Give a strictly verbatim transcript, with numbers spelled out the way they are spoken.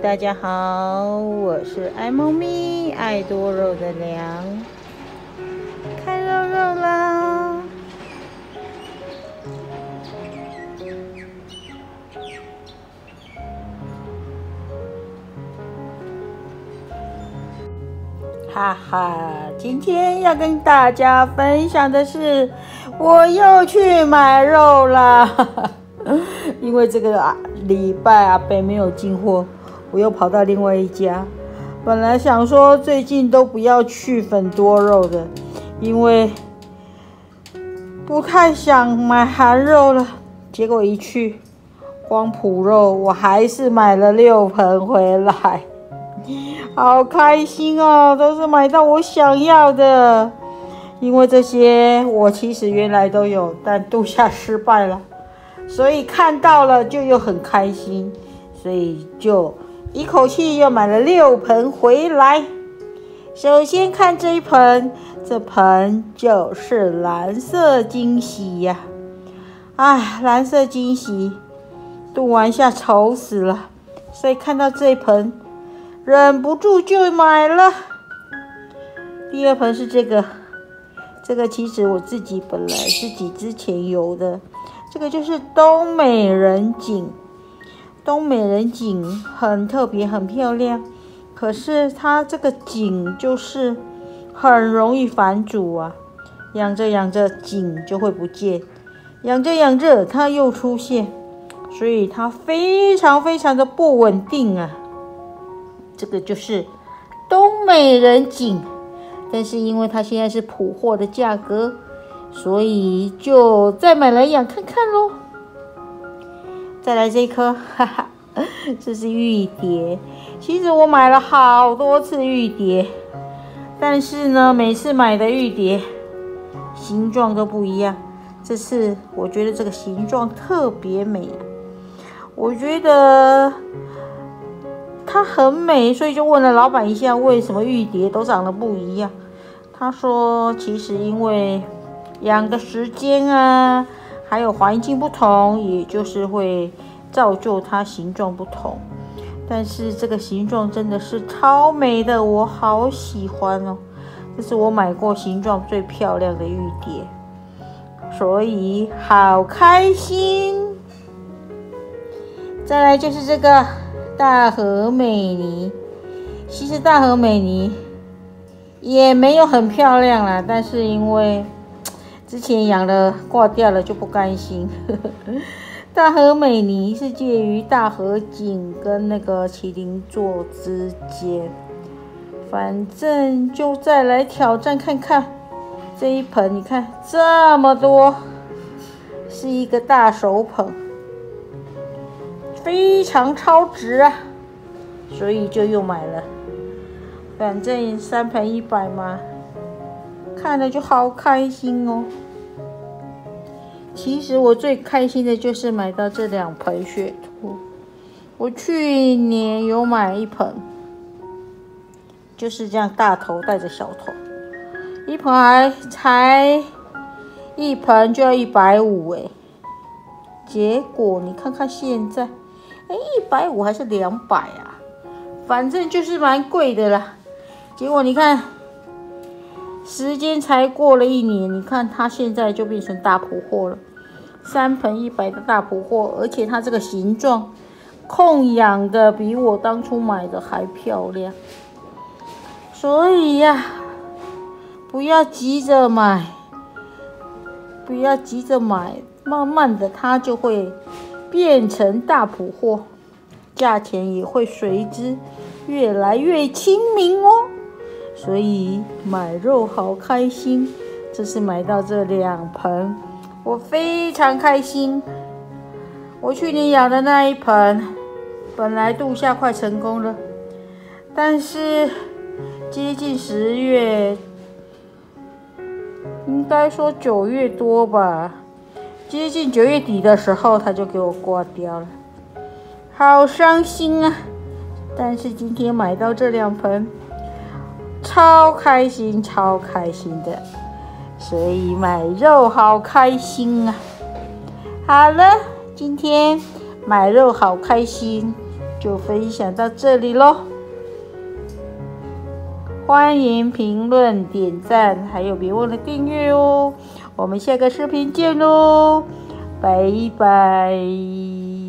大家好，我是爱猫咪爱多肉的良，看肉肉啦！哈哈，今天要跟大家分享的是，我又去买肉啦！因为这个啊礼拜阿北没有进货，我又跑到另外一家。本来想说最近都不要去粉多肉的，因为不太想买韩肉了。结果一去，光脯肉我还是买了六盆回来，好开心哦！都是买到我想要的，因为这些我其实原来都有，但度夏失败了。所以看到了就又很开心，所以就一口气又买了六盆回来。首先看这一盆，这盆就是蓝色惊喜呀！哎，蓝色惊喜，度完夏愁死了，所以看到这一盆，忍不住就买了。第二盆是这个，这个其实我自己本来自己之前有的。这个就是东美人锦，东美人锦很特别，很漂亮。可是它这个锦就是很容易繁殖啊，养着养着锦就会不见，养着养着它又出现，所以它非常非常的不稳定啊。这个就是东美人锦，但是因为它现在是普货的价格，所以就再买来养看看咯。再来这一颗，哈哈，这是玉蝶。其实我买了好多次玉蝶，但是呢，每次买的玉蝶形状都不一样。这次我觉得这个形状特别美，我觉得它很美，所以就问了老板一下，为什么玉蝶都长得不一样？他说，其实因为养的时间啊，还有环境不同，也就是会造就它形状不同。但是这个形状真的是超美的，我好喜欢哦！这是我买过形状最漂亮的玉蝶，所以好开心。再来就是这个大和美妮，其实大和美妮也没有很漂亮啦，但是因为之前养了挂掉了就不甘心。大和美妮是介于大和锦跟那个麒麟座之间，反正就再来挑战看看。这一盆你看这么多，是一个大手捧，非常超值啊，所以就又买了。反正三盆一百嘛，看了就好开心哦。其实我最开心的就是买到这两盆雪兔。我去年有买一盆，就是这样大头带着小头，一盆还才一盆就要一百五哎，结果你看看现在，哎，一百五还是两百啊？反正就是蛮贵的啦。结果你看，时间才过了一年，你看它现在就变成大普货了，三盆一百的大普货，而且它这个形状控养的比我当初买的还漂亮，所以呀、啊，不要急着买，不要急着买，慢慢的它就会变成大普货，价钱也会随之越来越亲民哦。所以买肉好开心，这次买到这两盆，我非常开心。我去年养的那一盆，本来度夏快成功了，但是接近十月，应该说九月多吧，接近九月底的时候，它就给我挂掉了，好伤心啊！但是今天买到这两盆，超开心，超开心的，所以买肉好开心啊！好了，今天买肉好开心， 就分享到这里咯。欢迎评论、点赞，还有别忘了订阅哦。我们下个视频见咯，拜拜。